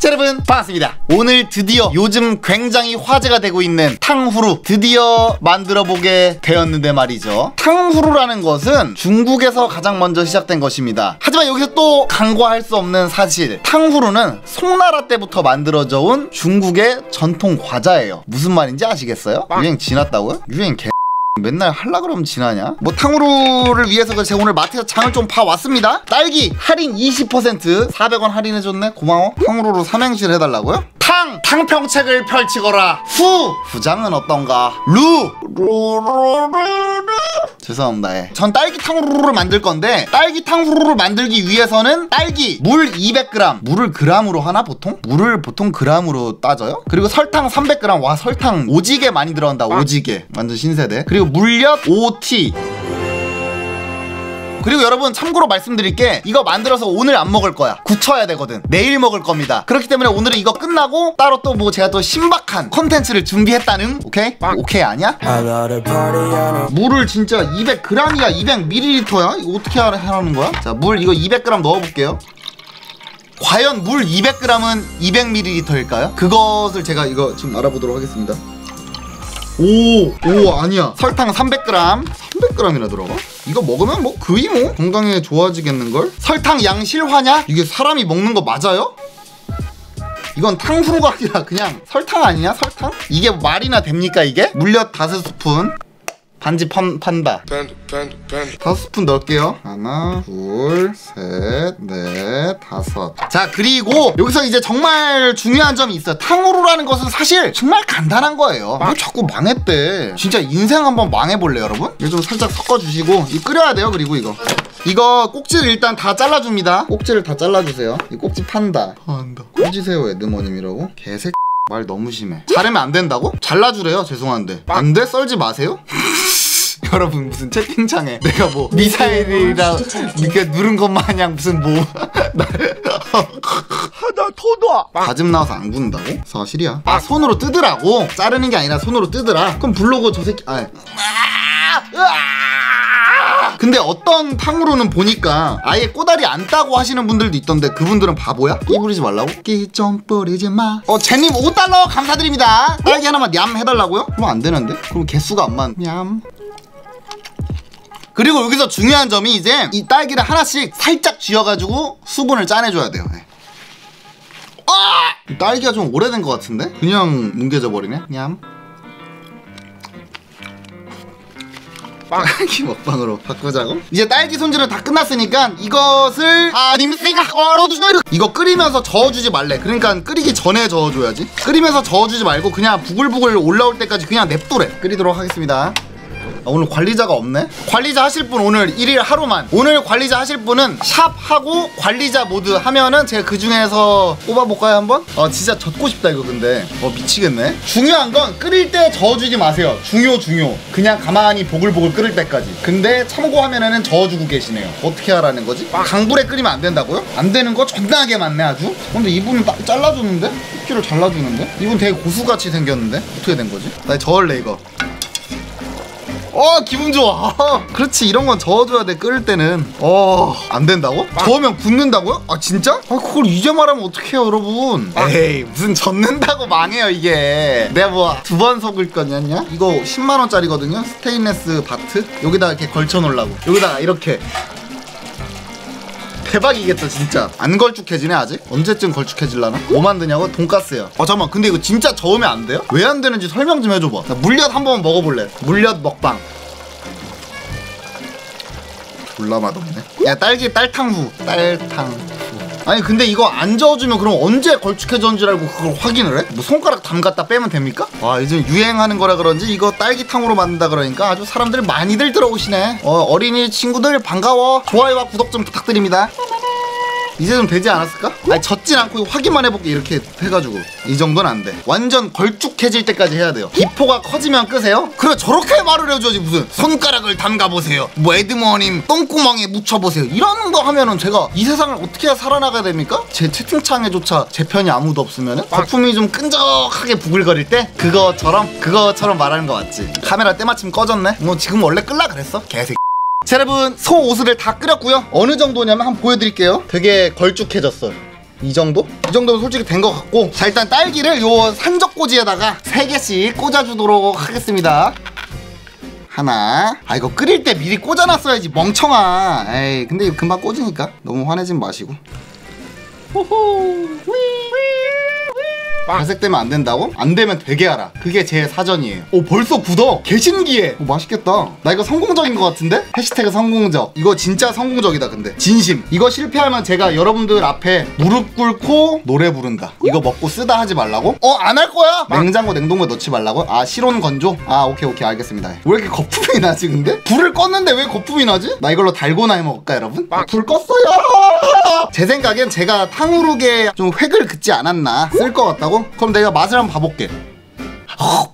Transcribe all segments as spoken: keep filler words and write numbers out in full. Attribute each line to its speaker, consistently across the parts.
Speaker 1: 여러분 반갑습니다. 오늘 드디어 요즘 굉장히 화제가 되고 있는 탕후루 드디어 만들어보게 되었는데 말이죠. 탕후루라는 것은 중국에서 가장 먼저 시작된 것입니다. 하지만 여기서 또 간과할 수 없는 사실, 탕후루는 송나라 때부터 만들어져 온 중국의 전통 과자예요. 무슨 말인지 아시겠어요? 유행 지났다고요? 유행 개 맨날 할라 그러면 지나냐? 뭐 탕후루를 위해서 제가 오늘 마트에서 장을 좀 봐왔습니다. 딸기 할인 이십 퍼센트 사백 원 할인해줬네. 고마워. 탕후루로 삼행시를 해달라고요? 탕! 탕평책을 펼치거라. 후! 후장은 어떤가? 루! 루루루루 죄송합니다. 예. 전 딸기 탕후루를 만들 건데 딸기 탕후루를 만들기 위해서는 딸기 물 이백 그램 물을 그램으로 하나 보통? 물을 보통 그램으로 따져요? 그리고 설탕 삼백 그램 와 설탕 오지게 많이 들어간다. 오지게 완전 신세대. 그리고 물엿 오 티. 그리고 여러분 참고로 말씀드릴게, 이거 만들어서 오늘 안 먹을 거야. 굳혀야 되거든. 내일 먹을 겁니다. 그렇기 때문에 오늘은 이거 끝나고 따로 또 뭐 제가 또 신박한 컨텐츠를 준비했다는. 오케이? 오케이 아니야? 물을 진짜 이백 그램이야 이백 밀리리터야? 이거 어떻게 하라는 거야? 자, 물 이거 이백 그램 넣어볼게요. 과연 물 이백 그램은 이백 밀리리터일까요? 그것을 제가 이거 지금 알아보도록 하겠습니다. 오! 오 아니야. 설탕 삼백 그램 삼백 그램이나 들어가? 이거 먹으면 뭐 거의 뭐 건강에 좋아지겠는걸? 설탕 양 실화냐? 이게 사람이 먹는 거 맞아요? 이건 탕후루가 아니라 그냥 설탕 아니냐? 설탕? 이게 말이나 됩니까 이게? 물엿 다섯 스푼 반지 판, 판다. 다섯 스푼 넣을게요. 하나, 둘, 셋, 넷, 다섯. 자, 그리고 여기서 이제 정말 중요한 점이 있어요. 탕후루라는 것은 사실 정말 간단한 거예요. 뭐 자꾸 망했대. 진짜 인생 한번 망해볼래 여러분? 이거 좀 살짝 섞어주시고 이 끓여야 돼요. 그리고 이거 이거 꼭지를 일단 다 잘라줍니다. 꼭지를 다 잘라주세요. 이 꼭지 판다. 판다. 꺼지세요 에드머님이라고? 개새끼 말 너무 심해. 자르면 안 된다고? 잘라주래요. 죄송한데 안 돼? 썰지 마세요. 여러분 무슨 채팅창에 내가 뭐 미사일이라 이렇게 누른 것 마냥 무슨 뭐 하다 토도 가즘 나와서 안 구운다고? 사실이야. 아 손으로 뜯으라고? 자르는 게 아니라 손으로 뜯으라? 그럼 블로그 저 새끼 아 근데 어떤 탕후루는 보니까 아예 꼬다리 안 따고 하시는 분들도 있던데 그분들은 바보야? 끼 부리지 말라고? 끼 좀 뿌리지 마. 어 제님 오 달러 감사드립니다. 딸기 하나만 냠 해달라고요? 그럼 안 되는데? 그럼 개수가 안 맞. 냠. 그리고 여기서 중요한 점이 이제 이 딸기를 하나씩 살짝 쥐어가지고 수분을 짜내줘야 돼요. 네. 아! 딸기가 좀 오래된 것 같은데? 그냥 뭉개져 버리네. 냠. 딸기 먹방으로 바꾸자고? 이제 딸기 손질은 다 끝났으니까 이것을 아 님새가 얼어두셔. 이거 끓이면서 저어주지 말래. 그러니까 끓이기 전에 저어줘야지. 끓이면서 저어주지 말고 그냥 부글부글 올라올 때까지 그냥 냅두래. 끓이도록 하겠습니다. 아, 오늘 관리자가 없네? 관리자 하실 분 오늘 일일 하루만. 오늘 관리자 하실 분은 샵 하고 관리자 모드 하면은 제가 그 중에서 뽑아볼까요 한번? 아 진짜 젓고 싶다 이거 근데. 어 미치겠네. 중요한 건 끓일 때 저어주지 마세요. 중요 중요. 그냥 가만히 보글보글 끓을 때까지. 근데 참고화면에는 저어주고 계시네요. 어떻게 하라는 거지? 강불에 끓이면 안 된다고요? 안 되는 거 존나게 많네 아주. 근데 이분은 딱 잘라주는데? 쿠키를 잘라주는데? 이분 되게 고수같이 생겼는데? 어떻게 된 거지? 나 저을래 이거. 어 기분 좋아. 그렇지 이런 건 저어줘야 돼. 끓을 때는. 어 안 된다고? 저으면 굳는다고요? 아 진짜? 아 그걸 이제 말하면 어떡해요 여러분. 에이 무슨 젓는다고 망해요 이게. 내가 뭐 두 번 속을 거냐냐? 이거 십만 원짜리거든요 스테인레스 바트. 여기다 이렇게 걸쳐 놓으려고. 여기다가 이렇게. 대박이겠다 진짜. 안 걸쭉해지네 아직? 언제쯤 걸쭉해질라나? 뭐 만드냐고? 돈가스요. 아 잠깐만 근데 이거 진짜 저으면 안 돼요? 왜 안 되는지 설명 좀 해줘봐. 나 물엿 한번 먹어볼래. 물엿 먹방. 졸라 맛없네. 야 딸기 딸탕후. 딸탕후. 아니 근데 이거 안 저어주면 그럼 언제 걸쭉해졌는 줄 알고 그걸 확인을 해? 뭐 손가락 담갔다 빼면 됩니까? 와 요즘 유행하는 거라 그런지 이거 딸기탕으로 만든다 그러니까 아주 사람들 많이들 들어오시네. 어, 어린이 친구들 반가워. 좋아요와 구독 좀 부탁드립니다. 이제 좀 되지 않았을까? 아니 젖진 않고 확인만 해볼게. 이렇게 해가지고 이 정도는 안 돼. 완전 걸쭉해질 때까지 해야 돼요. 기포가 커지면 끄세요? 그래 저렇게 말을 해줘야지. 무슨 손가락을 담가보세요 뭐 에드머님 똥구멍에 묻혀보세요 이런 거 하면은 제가 이 세상을 어떻게 살아나가야 됩니까? 제 채팅창에조차 제 편이 아무도 없으면은 거품이 좀 끈적하게 부글거릴 때 그거처럼 그거처럼 말하는 거 맞지? 카메라 때마침 꺼졌네. 뭐 지금 원래 끌라 그랬어 개새끼. 자 여러분 소 오스를 다 끓였고요. 어느 정도냐면 한번 보여드릴게요. 되게 걸쭉해졌어요. 이 정도? 이 정도면 솔직히 된 것 같고, 자 일단 딸기를 요 산적꽂이에다가 세 개씩 꽂아주도록 하겠습니다. 하나. 아 이거 끓일 때 미리 꽂아놨어야지 멍청아. 에이 근데 이거 금방 꽂으니까 너무 화내지 마시고. 호호. 갈색되면 안 된다고? 안 되면 되게 하라. 그게 제 사전이에요. 오 벌써 굳어. 개신기해. 오 맛있겠다. 나 이거 성공적인 것 같은데? 해시태그 성공적. 이거 진짜 성공적이다 근데. 진심. 이거 실패하면 제가 여러분들 앞에 무릎 꿇고 노래 부른다. 이거 먹고 쓰다 하지 말라고? 어 안 할 거야? 냉장고 냉동고에 넣지 말라고? 아 실온 건조? 아 오케이 오케이 알겠습니다. 왜 이렇게 거품이 나지 근데? 불을 껐는데 왜 거품이 나지? 나 이걸로 달고나 해먹을까 여러분? 아, 불 껐어요. 제 생각엔 제가 탕후루게 좀 획을 긋지 않았나 쓸 것 같다고? 그럼 내가 맛을 한번 봐볼게. 어?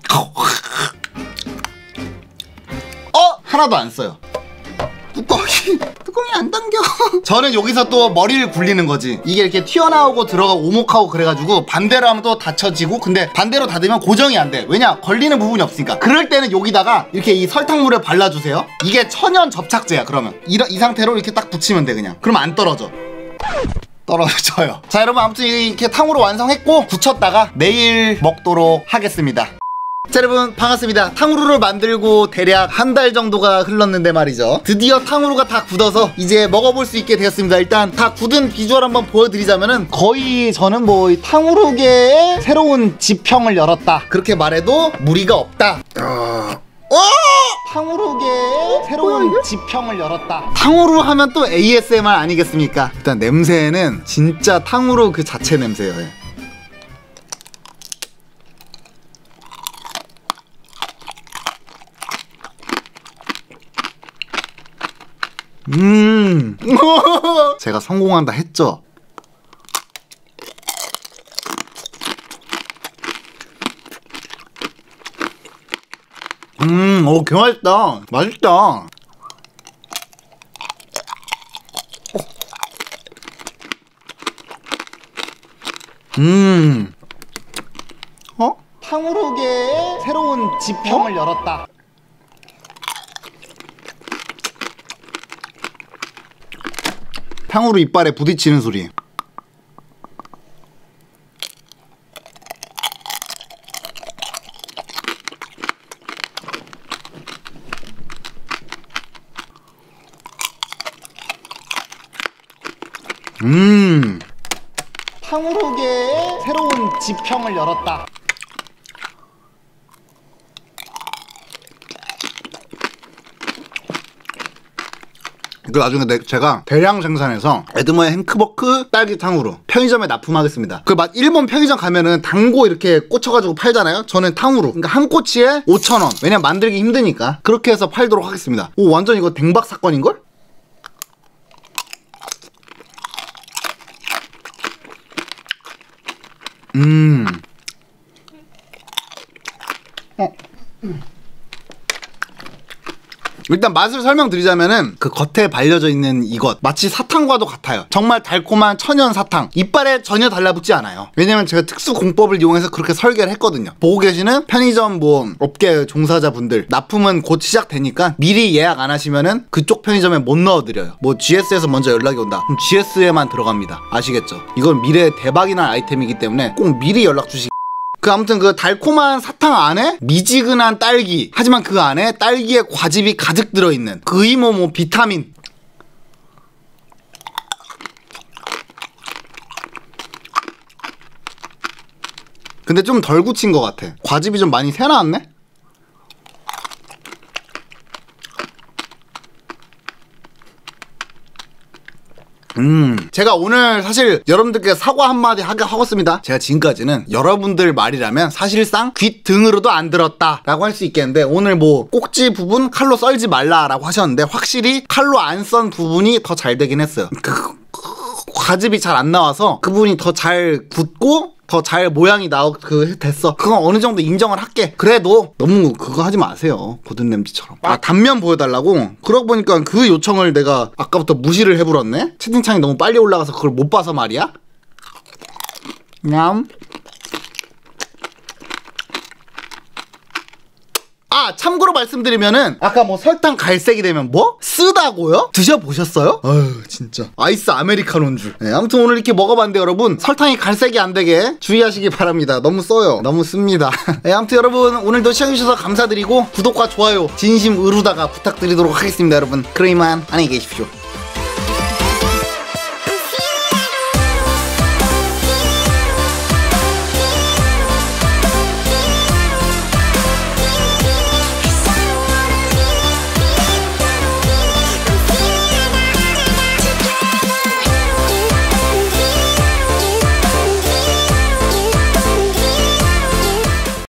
Speaker 1: 하나도 안 써요. 뚜껑이 뚜껑이 안 당겨. 저는 여기서 또 머리를 굴리는 거지. 이게 이렇게 튀어나오고 들어가고 오목하고 그래가지고 반대로 하면 또 닫혀지고, 근데 반대로 닫으면 고정이 안 돼. 왜냐? 걸리는 부분이 없으니까. 그럴 때는 여기다가 이렇게 이 설탕물을 발라주세요. 이게 천연 접착제야. 그러면 이, 이 상태로 이렇게 딱 붙이면 돼 그냥. 그럼 안 떨어져. 떨어져요. 자 여러분 아무튼 이렇게 탕후루 완성했고 굳혔다가 내일 먹도록 하겠습니다. 자 여러분 반갑습니다. 탕후루를 만들고 대략 한 달 정도가 흘렀는데 말이죠, 드디어 탕후루가 다 굳어서 이제 먹어볼 수 있게 되었습니다. 일단 다 굳은 비주얼 한번 보여드리자면은 거의 저는 뭐 탕후루계의 새로운 지평을 열었다 그렇게 말해도 무리가 없다. 어! 탕후루계의 새로운 지평을 열었다. 탕후루 하면 또 에이에스엠알 아니겠습니까? 일단 냄새는 진짜 탕후루 그 자체 냄새예요. 음 제가 성공한다 했죠? 음, 오, 개 맛있다. 맛있다. 음, 어? 탕후루계의 새로운 지평을 어? 열었다. 탕후루 이빨에 부딪히는 소리. 음, 탕후루계의 새로운 지평을 열었다. 그 나중에 내, 제가 대량 생산해서 에드머의 행크버크 딸기 탕후루 편의점에 납품하겠습니다. 그 막 일본 편의점 가면은 당고 이렇게 꽂혀가지고 팔잖아요. 저는 탕후루, 그러니까 한 꼬치에 오천 원. 왜냐면 만들기 힘드니까 그렇게 해서 팔도록 하겠습니다. 오 완전 이거 댕박 사건인걸? 음. 어. 일단 맛을 설명드리자면은 그 겉에 발려져 있는 이것 마치 사탕과도 같아요. 정말 달콤한 천연 사탕. 이빨에 전혀 달라붙지 않아요. 왜냐면 제가 특수 공법을 이용해서 그렇게 설계를 했거든요. 보고 계시는 편의점 뭐 업계 종사자분들, 납품은 곧 시작되니까 미리 예약 안 하시면은 그쪽 편의점에 못 넣어드려요. 뭐 지에스에서 먼저 연락이 온다 그럼 지에스에만 들어갑니다. 아시겠죠? 이건 미래에 대박이 날 아이템이기 때문에 꼭 미리 연락 주시기. 그 아무튼 그 달콤한 사탕 안에 미지근한 딸기, 하지만 그 안에 딸기의 과즙이 가득 들어있는 거의 뭐, 뭐 비타민. 근데 좀 덜 굳힌 것 같아. 과즙이 좀 많이 새나왔네? 음, 제가 오늘 사실 여러분들께 사과 한마디 하게 하겠습니다. 제가 지금까지는 여러분들 말이라면 사실상 귀 등으로도 안 들었다 라고 할 수 있겠는데, 오늘 뭐 꼭지 부분 칼로 썰지 말라 라고 하셨는데 확실히 칼로 안 썬 부분이 더 잘 되긴 했어요. 그, 과즙이 잘 안 나와서 그 부분이 더 잘 굳고 더 잘 모양이 나오 그 됐어. 그건 어느 정도 인정을 할게. 그래도 너무 그거 하지 마세요. 고든 램지처럼. 아 단면 보여달라고? 그러고 보니까 그 요청을 내가 아까부터 무시를 해버렸네. 채팅창이 너무 빨리 올라가서 그걸 못 봐서 말이야. 냠. 아 아 참고로 말씀드리면은 아까 뭐 설탕 갈색이 되면 뭐? 쓰다고요? 드셔보셨어요? 아유 진짜 아이스 아메리카노인 줄. 네, 아무튼 오늘 이렇게 먹어봤는데 여러분 설탕이 갈색이 안 되게 주의하시기 바랍니다. 너무 써요. 너무 씁니다. 네, 아무튼 여러분 오늘도 시청해주셔서 감사드리고 구독과 좋아요 진심 의루다가 부탁드리도록 하겠습니다. 여러분 그럼 이만 안녕히 계십시오.